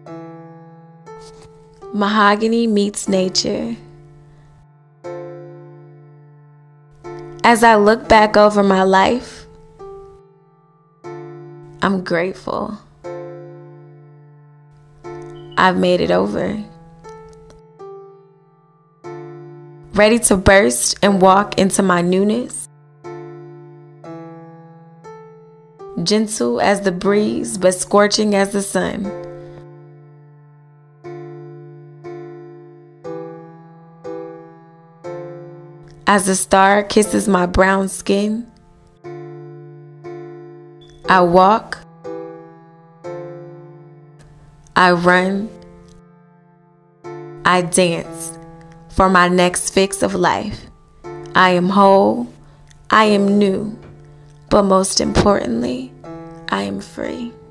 Mahogany meets nature. As I look back over my life, I'm grateful. I've made it over. Ready to burst and walk into my newness. Gentle as the breeze, but scorching as the sun. As the star kisses my brown skin, I walk, I run, I dance for my next fix of life. I am whole, I am new, but most importantly, I am free.